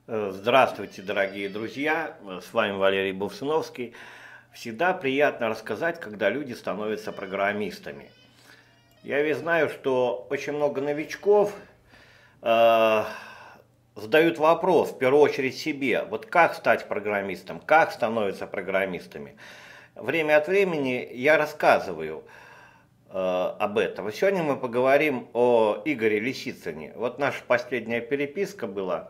Здравствуйте, дорогие друзья! С вами Валерий Бувсыновский. Всегда приятно рассказать, когда люди становятся программистами. Я ведь знаю, что очень много новичков э, задают вопрос, в первую очередь себе, вот как стать программистом, как становятся программистами. Время от времени я рассказываю об этом. И сегодня мы поговорим о Игоре Лисицыне. Вот наша последняя переписка была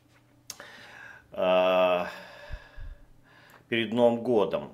э, перед Новым годом.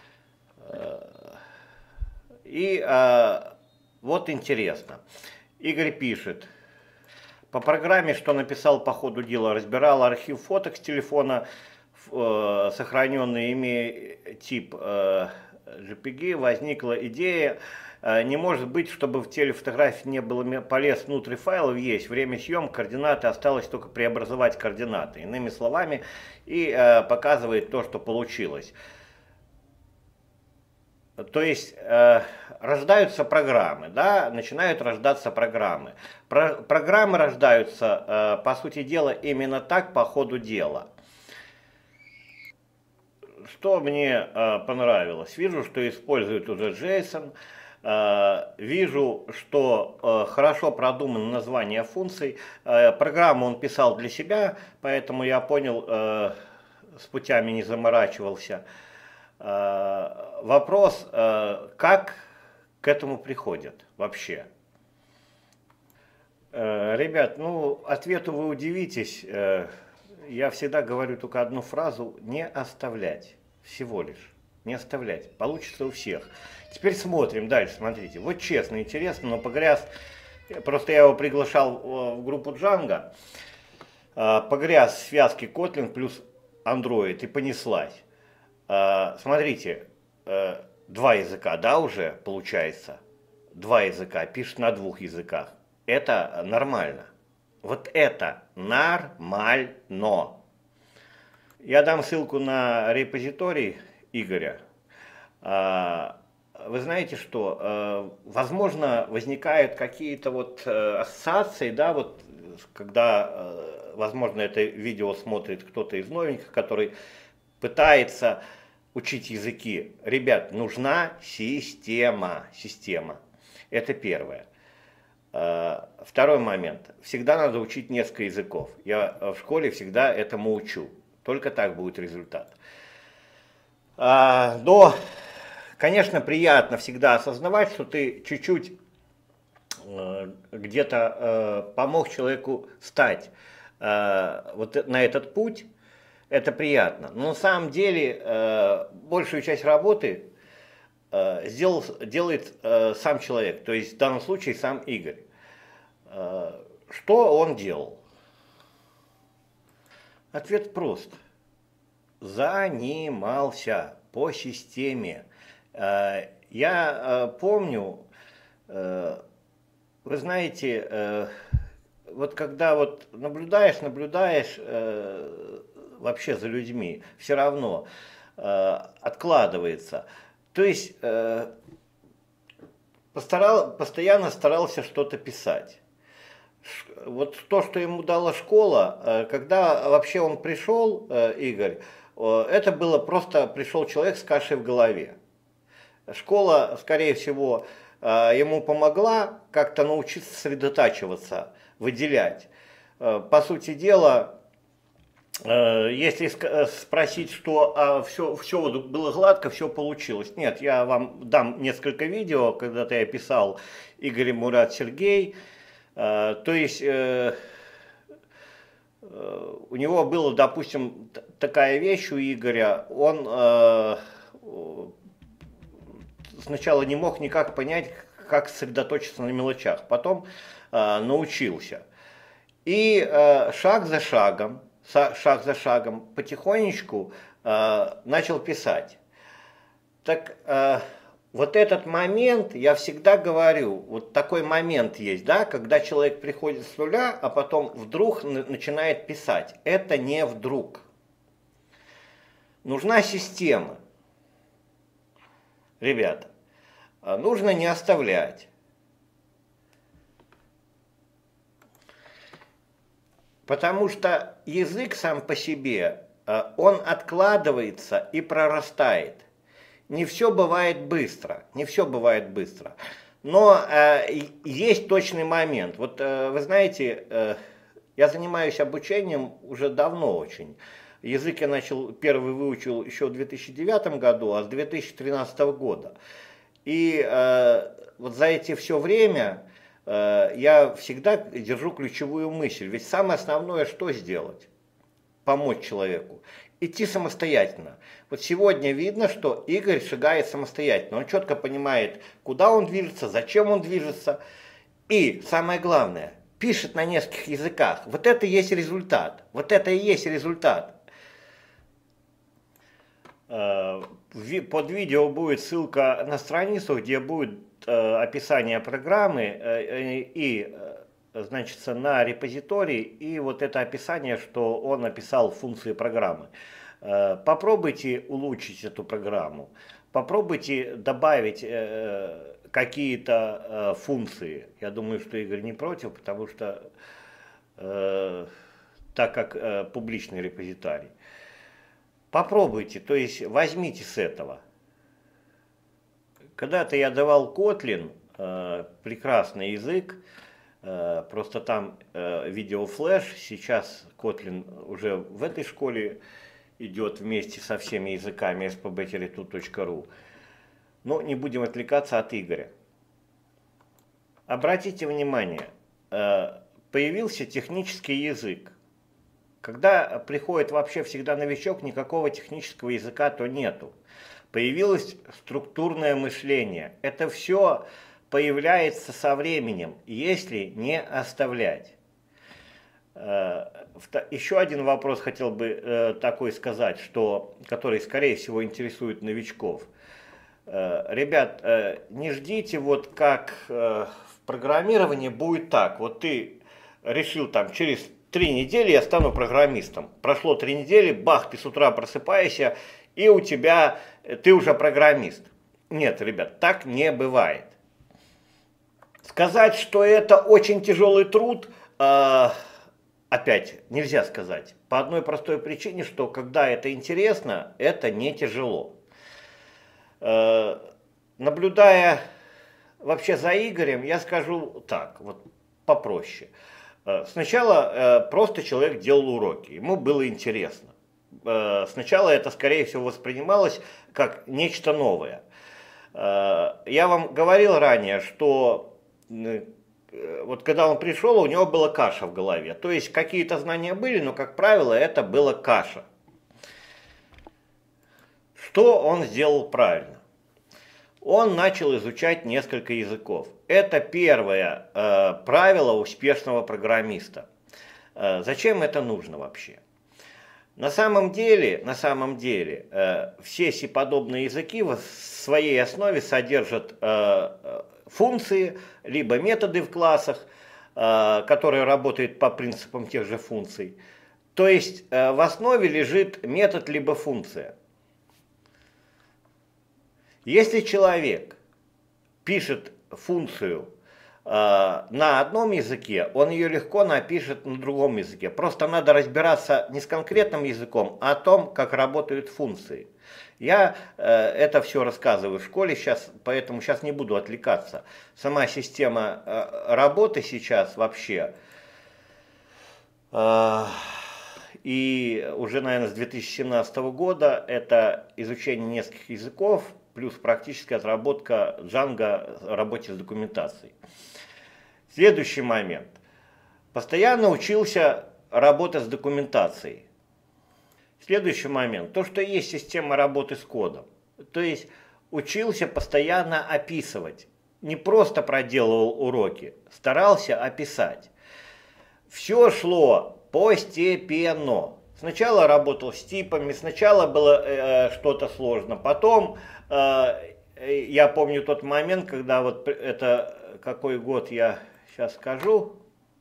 И вот интересно. Игорь пишет. По программе, что написал по ходу дела, разбирал архив фоток с телефона, сохраненный, имея тип JPG, возникла идея, не может быть, чтобы в телефотографии не было полез внутрь файлов, есть время съемки, координаты, осталось только преобразовать координаты. Иными словами, и показывает то, что получилось. То есть рождаются программы, да, начинают рождаться программы. Программы рождаются, по сути дела, именно так по ходу дела. Что мне понравилось? Вижу, что используют уже JSON, вижу, что хорошо продумано название функций. Программу он писал для себя, поэтому я понял, с путями не заморачивался. Вопрос, как к этому приходят вообще? Ребят, ну, ответу вы удивитесь. Я всегда говорю только одну фразу: не оставлять. Всего лишь. Не оставлять. Получится у всех. Теперь смотрим дальше, смотрите. Вот честно, интересно, но погряз. Просто я его приглашал в группу Django. Погряз в связке Kotlin плюс Android и понеслась. Смотрите, два языка, да, уже получается? Два языка, пишет на двух языках. Это нормально. Вот это нормально. Я дам ссылку на репозиторий Игоря. Вы знаете что, возможно, возникают какие-то вот ассоциации, да, вот когда, возможно, это видео смотрит кто-то из новеньких, который пытается учить языки. Ребят, нужна система. Система. Это первое. Второй момент. Всегда надо учить несколько языков. Я в школе всегда этому учу. Только так будет результат. Но, конечно, приятно всегда осознавать, что ты чуть-чуть где-то помог человеку стать вот на этот путь. Это приятно. Но на самом деле большую часть работы делает сам человек, то есть в данном случае сам Игорь. Что он делал? Ответ прост. Занимался по системе. Я помню, вы знаете, вот когда вот наблюдаешь вообще за людьми, все равно откладывается. То есть постоянно старался что-то писать. Вот то, что ему дала школа, когда вообще он пришел, Игорь, это было просто пришел человек с кашей в голове. Школа, скорее всего, ему помогла как-то научиться сосредотачиваться, выделять. По сути дела, если спросить, что все было гладко, все получилось. Нет, я вам дам несколько видео, когда-то я писал Игорь Мурат Сергей. То есть у него была, допустим, такая вещь у Игоря, он сначала не мог никак понять, как сосредоточиться на мелочах, потом научился. И шаг за шагом, потихонечку начал писать. Так вот этот момент, я всегда говорю, вот такой момент есть, да, когда человек приходит с нуля, а потом вдруг начинает писать. Это не вдруг. Нужна система. Ребята, нужно не оставлять. Потому что язык сам по себе, он откладывается и прорастает. Не все бывает быстро, не все бывает быстро. Но есть точный момент. Вот вы знаете, я занимаюсь обучением уже давно очень. Язык я первый выучил еще в 2009 году, а с 2013 года. И вот за эти все время я всегда держу ключевую мысль. Ведь самое основное, что сделать? Помочь человеку. Идти самостоятельно. Вот сегодня видно, что Игорь шагает самостоятельно. Он четко понимает, куда он движется, зачем он движется. И самое главное, пишет на нескольких языках. Вот это и есть результат. Вот это и есть результат. Под видео будет ссылка на страницу, где будет описание программы и, значит, на репозиторий, и вот это описание, что он описал функции программы. Попробуйте улучшить эту программу, попробуйте добавить какие-то функции. Я думаю, что Игорь не против, потому что так как публичный репозиторий. Попробуйте, то есть возьмите с этого. Когда-то я давал Kotlin, прекрасный язык, просто там видеофлеш, сейчас Kotlin уже в этой школе идет вместе со всеми языками spbteletu.ru. Но не будем отвлекаться от Игоря. Обратите внимание, появился технический язык. Когда приходит вообще всегда новичок, никакого технического языка то нету. Появилось структурное мышление. Это все появляется со временем, если не оставлять. Еще один вопрос хотел бы такой сказать, который, скорее всего, интересует новичков. Ребят, не ждите, вот как в программировании будет так. Вот ты решил там через 3 недели я стану программистом. Прошло 3 недели, бах, ты с утра просыпаешься, и ты уже программист. Нет, ребят, так не бывает. Сказать, что это очень тяжелый труд, опять нельзя сказать. По одной простой причине, что когда это интересно, это не тяжело. Наблюдая вообще за Игорем, я скажу так, вот попроще. Сначала просто человек делал уроки, ему было интересно. Сначала это, скорее всего, воспринималось как нечто новое. Я вам говорил ранее, что вот когда он пришел, у него была каша в голове. То есть какие-то знания были, но, как правило, это была каша. Что он сделал правильно? Он начал изучать несколько языков. Это первое правило успешного программиста. Зачем это нужно вообще? На самом деле, все C-подобные языки в своей основе содержат функции, либо методы в классах, которые работают по принципам тех же функций. То есть в основе лежит метод, либо функция. Если человек пишет функцию на одном языке, он ее легко напишет на другом языке. Просто надо разбираться не с конкретным языком, а о том, как работают функции. Я это все рассказываю в школе сейчас, поэтому сейчас не буду отвлекаться. Сама система работы сейчас вообще, и уже, наверное, с 2017 года это изучение нескольких языков, плюс практическая отработка Django в работе с документацией. Следующий момент. Постоянно учился работать с документацией. Следующий момент. То, что есть система работы с кодом. То есть учился постоянно описывать. Не просто проделывал уроки, старался описать. Все шло постепенно. Сначала работал с типами, сначала было что-то сложно, потом я помню тот момент, когда вот это, какой год я сейчас скажу.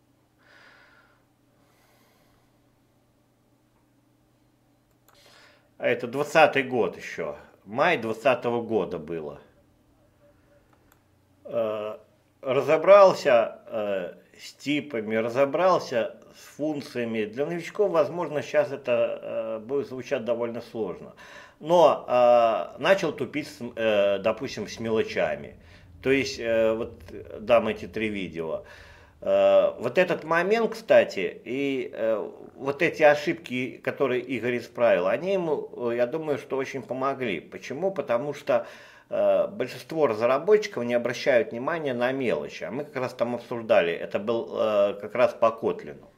А это 20-й год еще, май 20-го года было. Разобрался с типами, разобрался с функциями. Для новичков, возможно, сейчас это будет звучать довольно сложно. Но начал тупить, допустим, с мелочами. То есть, вот дам эти 3 видео. Вот этот момент, кстати, и вот эти ошибки, которые Игорь исправил, они ему, я думаю, что очень помогли. Почему? Потому что большинство разработчиков не обращают внимания на мелочи. А мы как раз там обсуждали, это был как раз по Котлину.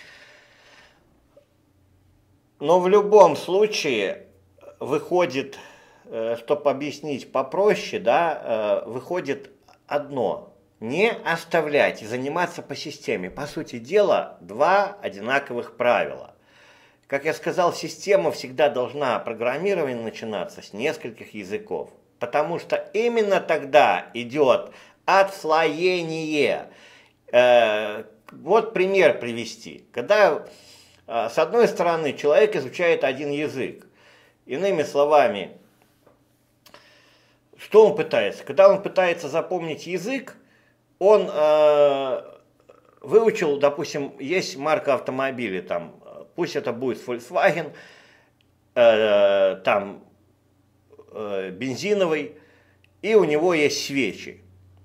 Но в любом случае выходит, чтобы объяснить попроще, да, выходит одно. Не оставлять и заниматься по системе. По сути дела, 2 одинаковых правила. Как я сказал, система всегда должна программирование начинаться с нескольких языков. Потому что именно тогда идет отслоение. Вот пример привести. Когда с одной стороны человек изучает один язык. Иными словами, что он пытается? Когда он пытается запомнить язык, он выучил, допустим, есть марка автомобиля, там, пусть это будет Volkswagen, там, бензиновый, и у него есть свечи.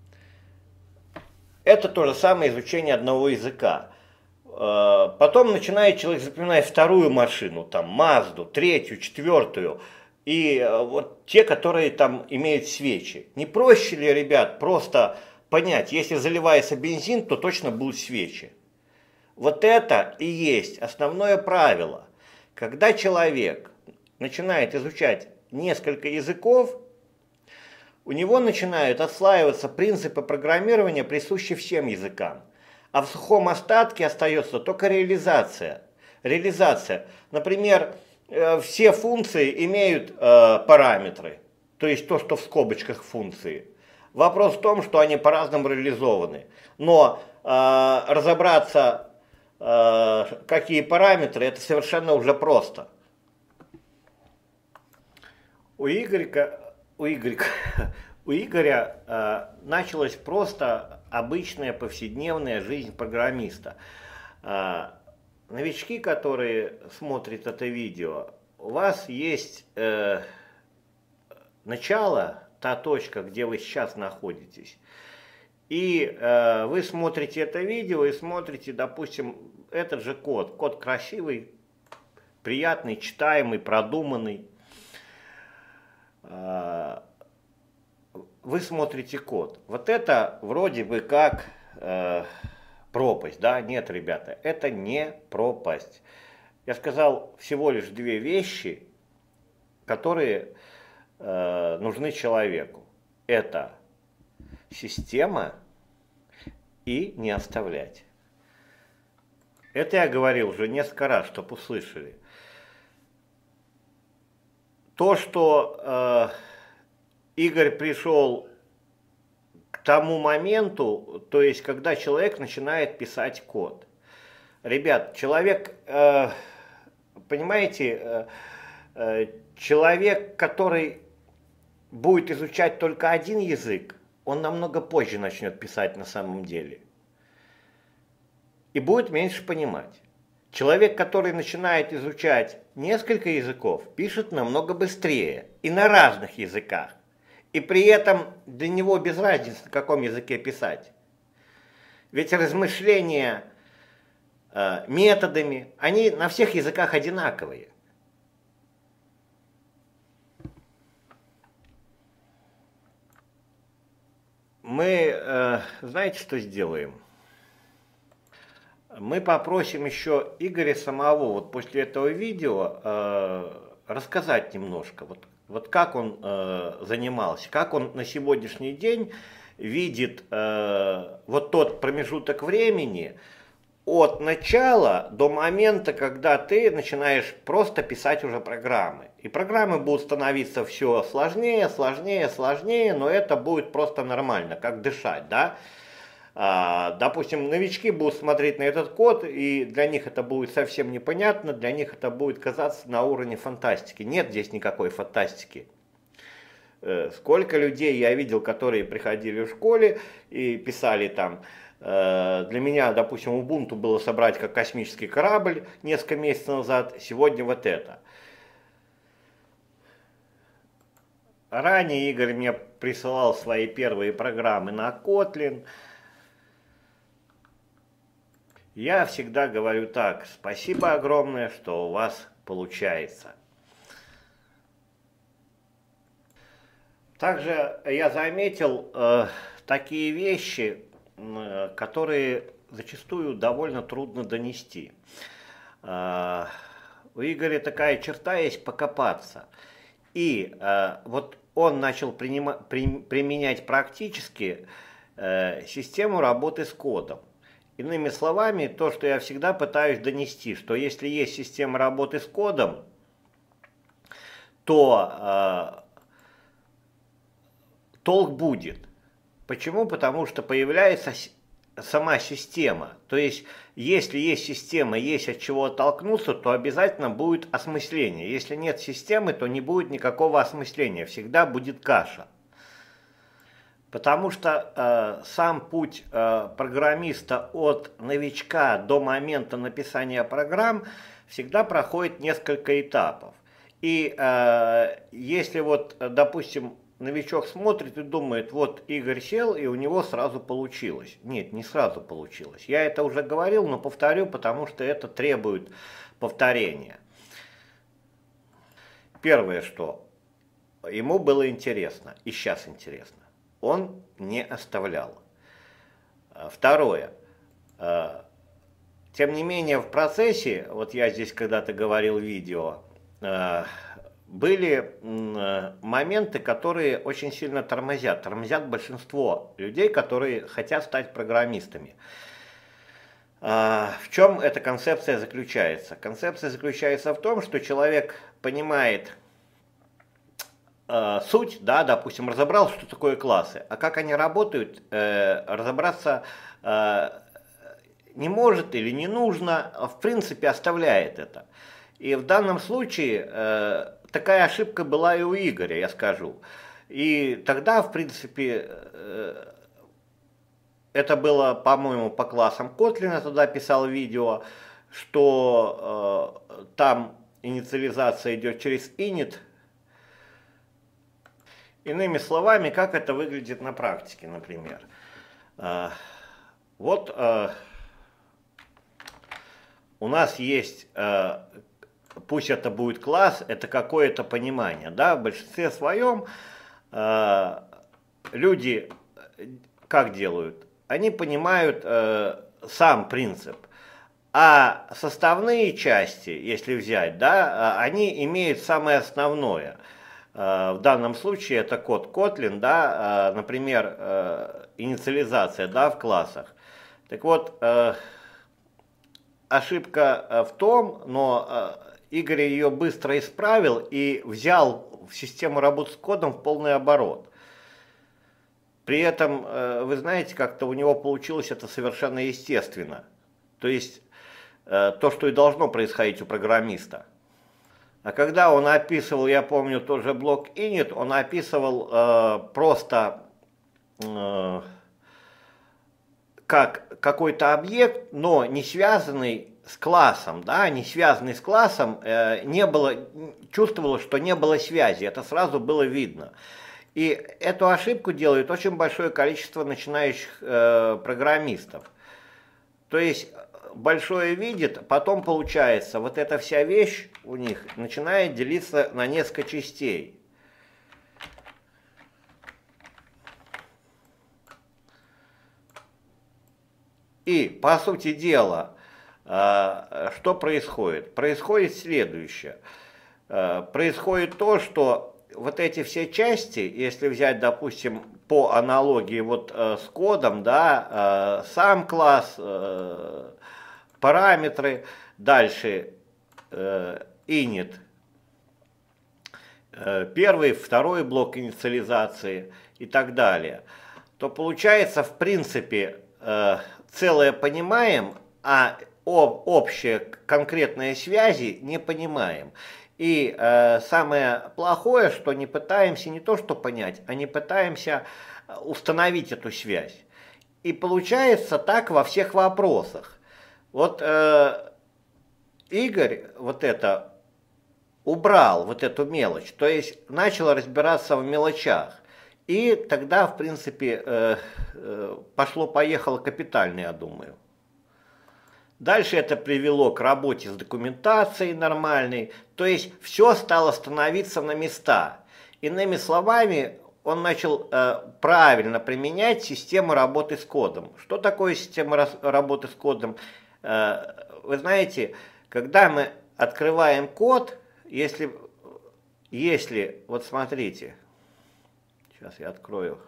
Это то же самое изучение одного языка. Потом начинает человек запоминать вторую машину, там, Мазду, третью, четвертую, и вот те, которые там имеют свечи. Не проще ли, ребят, просто понять, если заливается бензин, то точно будут свечи. Вот это и есть основное правило. Когда человек начинает изучать несколько языков, у него начинают отслаиваться принципы программирования, присущие всем языкам. А в сухом остатке остается только реализация. Например, все функции имеют параметры, то есть то, что в скобочках функции. Вопрос в том, что они по-разному реализованы. Но разобраться, какие параметры, это совершенно уже просто. У Игоря началась просто обычная повседневная жизнь программиста. Новички, которые смотрят это видео, у вас есть начало, та точка, где вы сейчас находитесь. И вы смотрите это видео и смотрите, допустим, этот же код. Код красивый, приятный, читаемый, продуманный. Вы смотрите код. Вот это вроде бы как пропасть, да? Нет, ребята, это не пропасть. Я сказал всего лишь 2 вещи, которые нужны человеку. Это система и не оставлять. Это я говорил уже несколько раз, чтобы услышали. То, что Игорь пришел к тому моменту, то есть когда человек начинает писать код. Ребят, человек, понимаете, человек, который будет изучать только один язык, он намного позже начнет писать на самом деле. И будет меньше понимать. Человек, который начинает изучать несколько языков, пишет намного быстрее и на разных языках. И при этом для него без разницы, на каком языке писать. Ведь размышления методами, они на всех языках одинаковые. Мы, знаете, что сделаем? Мы попросим еще Игоря самого, вот после этого видео, рассказать немножко, вот как он занимался, как он на сегодняшний день видит вот тот промежуток времени от начала до момента, когда ты начинаешь просто писать уже программы. И программы будут становиться все сложнее, сложнее, сложнее, но это будет просто нормально, как дышать, да? Допустим, новички будут смотреть на этот код, и для них это будет совсем непонятно, для них это будет казаться на уровне фантастики. Нет здесь никакой фантастики. Сколько людей я видел, которые приходили в школе и писали там Для меня, допустим, Ubuntu было собрать как космический корабль несколько месяцев назад, сегодня вот это. Ранее Игорь мне присылал свои первые программы на Kotlin. Я всегда говорю так: спасибо огромное, что у вас получается. Также я заметил такие вещи, которые зачастую довольно трудно донести. У Игоря такая черта есть — покопаться. И вот он начал применять практически систему работы с кодом. Иными словами, то, что я всегда пытаюсь донести, что если есть система работы с кодом, то толк будет. Почему? Потому что появляется сама система. То есть, если есть система, есть от чего оттолкнуться, то обязательно будет осмысление. Если нет системы, то не будет никакого осмысления, всегда будет каша. Потому что сам путь программиста от новичка до момента написания программ всегда проходит несколько этапов. И если вот, допустим, новичок смотрит и думает: вот Игорь сел, и у него сразу получилось. Нет, не сразу получилось. Я это уже говорил, но повторю, потому что это требует повторения. Первое, что ему было интересно, и сейчас интересно, он не оставлял. Второе. Тем не менее, в процессе, вот я здесь когда-то говорил в видео, были моменты, которые очень сильно тормозят. Тормозят большинство людей, которые хотят стать программистами. В чем эта концепция заключается? Концепция заключается в том, что человек понимает суть, да, допустим, разобрал, что такое классы, а как они работают, разобраться не может или не нужно, в принципе оставляет это. И в данном случае такая ошибка была и у Игоря, я скажу. И тогда, в принципе, это было, по-моему, по классам Kotlin, я туда писал видео, что там инициализация идет через init. Иными словами, как это выглядит на практике, например. Вот у нас есть, пусть это будет класс, это какое-то понимание, да, в большинстве своем люди как делают? Они понимают сам принцип, а составные части, если взять, да, они имеют самое основное. В данном случае это код Kotlin, да, например, инициализация, да, в классах. Так вот, ошибка в том, но Игорь ее быстро исправил и взял в систему работы с кодом в полный оборот. При этом, вы знаете, как-то у него получилось это совершенно естественно. То есть, то, что и должно происходить у программиста. А когда он описывал, я помню, тот же блок init, он описывал просто как какой-то объект, но не связанный с классом, да, не связанный с классом, не было, чувствовалось, что не было связи, это сразу было видно. И эту ошибку делает очень большое количество начинающих программистов. То есть большое видит, потом получается, вот эта вся вещь у них начинает делиться на несколько частей. И, по сути дела, что происходит? Происходит следующее. Происходит то, что вот эти все части, если взять, допустим, по аналогии вот с кодом, да, сам класс, параметры, дальше init, первый, второй блок инициализации и так далее, то получается, в принципе, целое понимаем, а общие конкретные связи не понимаем. И самое плохое, что не пытаемся не то что понять, а не пытаемся установить эту связь. И получается так во всех вопросах. Вот Игорь вот это убрал, вот эту мелочь, то есть начал разбираться в мелочах. И тогда, в принципе, пошло-поехало капитально, я думаю. Дальше это привело к работе с документацией нормальной, то есть все стало становиться на места. Иными словами, он начал правильно применять систему работы с кодом. Что такое система работы с кодом? Вы знаете, когда мы открываем код, если вот смотрите, сейчас я открою.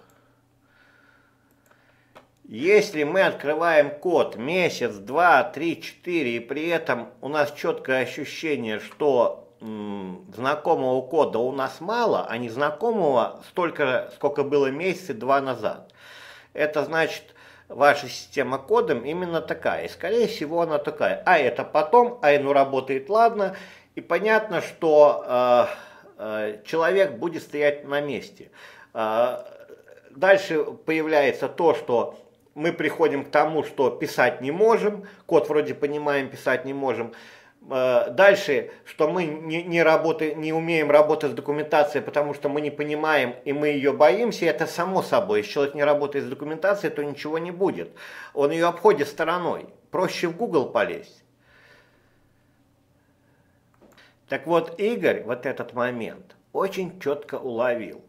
Если мы открываем код месяц, 2, 3, 4, и при этом у нас четкое ощущение, что знакомого кода у нас мало, а незнакомого столько, сколько было месяца 2 назад. Это значит, ваша система кодом именно такая. И скорее всего она такая. А это потом, работает ладно. И понятно, что человек будет стоять на месте. Дальше появляется то, что мы приходим к тому, что писать не можем, код вроде понимаем, писать не можем. Дальше, что мы не умеем работать с документацией, потому что мы не понимаем и мы ее боимся, это само собой. Если человек не работает с документацией, то ничего не будет. Он ее обходит стороной. Проще в Google полезть. Так вот, Игорь вот этот момент очень четко уловил.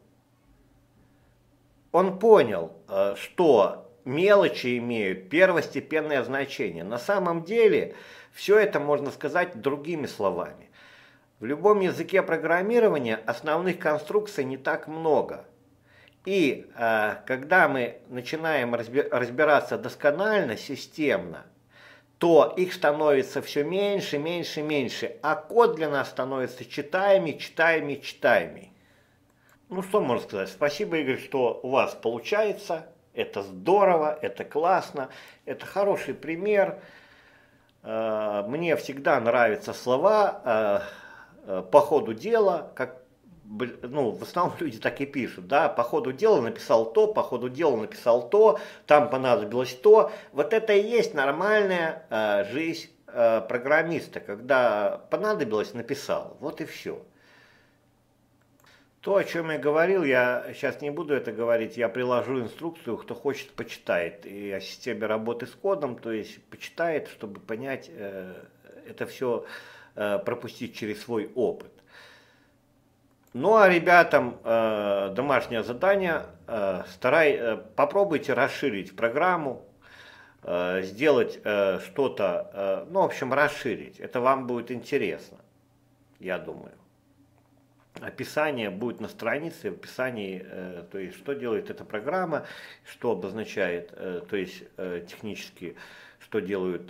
Он понял, что мелочи имеют первостепенное значение. На самом деле, все это можно сказать другими словами. В любом языке программирования основных конструкций не так много. И когда мы начинаем разбираться досконально, системно, то их становится все меньше, меньше, меньше, а код для нас становится читаемый, читаемый, читаемый. Ну что можно сказать? Спасибо, Игорь, что у вас получается. Это здорово, это классно, это хороший пример. Мне всегда нравятся слова по ходу дела, как, в основном люди так и пишут, да, по ходу дела написал то, по ходу дела написал то, там понадобилось то. Вот это и есть нормальная жизнь программиста, когда понадобилось, написал, вот и все. То, о чем я говорил, я сейчас не буду это говорить, я приложу инструкцию, кто хочет, почитает. И о системе работы с кодом, то есть почитает, чтобы понять, это все пропустить через свой опыт. Ну а ребятам домашнее задание, попробуйте расширить программу, сделать что-то, в общем, расширить. Это вам будет интересно, я думаю. Описание будет на странице, в описании, то есть что делает эта программа, что обозначает, то есть технически, что делают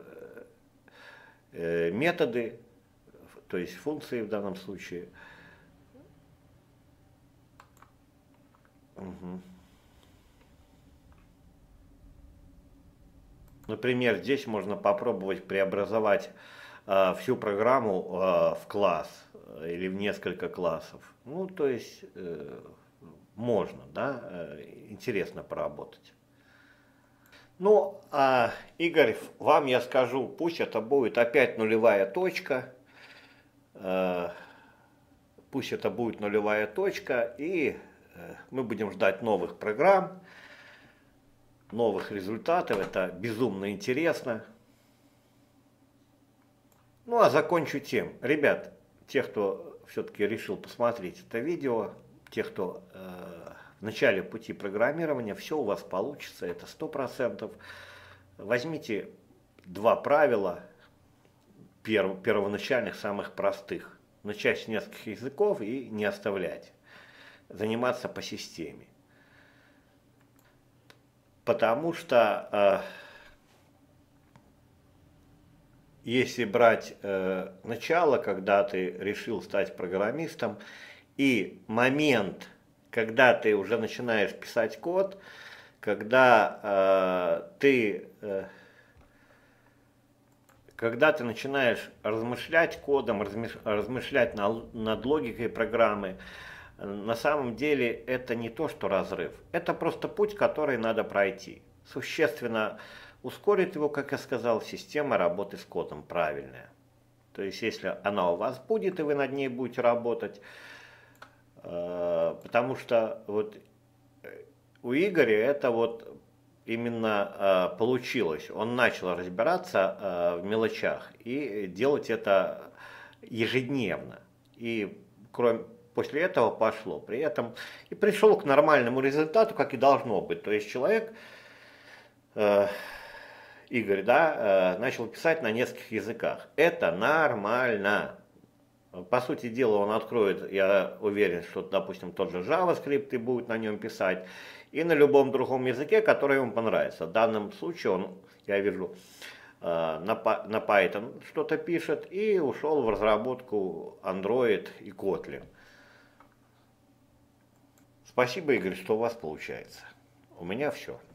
методы, то есть функции в данном случае. Угу. Например, здесь можно попробовать преобразовать всю программу в класс или в несколько классов. Ну, то есть можно, да, интересно поработать. Ну, Игорь, вам я скажу, пусть это будет опять нулевая точка. Пусть это будет нулевая точка, и мы будем ждать новых программ, новых результатов. Это безумно интересно. Ну, а закончу тем. Ребят, те, кто все-таки решил посмотреть это видео, те, кто в начале пути программирования, все у вас получится, это 100%. Возьмите 2 правила, первоначальных, самых простых. Начать с нескольких языков и не оставлять. Заниматься по системе. Потому что если брать начало, когда ты решил стать программистом, и момент, когда ты уже начинаешь писать код, когда ты начинаешь размышлять кодом, размышлять над логикой программы, на самом деле это не то, что разрыв. Это просто путь, который надо пройти. существенно ускорит его, как я сказал, система работы с кодом правильная. То есть, если она у вас будет, и вы над ней будете работать, потому что вот у Игоря это вот именно получилось. Он начал разбираться в мелочах и делать это ежедневно. И после этого пошло. При этом и пришел к нормальному результату, как и должно быть. То есть человек, Игорь, да, начал писать на нескольких языках. Это нормально. По сути дела, он откроет, я уверен, что, допустим, тот же JavaScript и будет на нем писать, и на любом другом языке, который ему понравится. В данном случае он, я вижу, на Python что-то пишет и ушел в разработку Android и Kotlin. Спасибо, Игорь, что у вас получается. У меня все.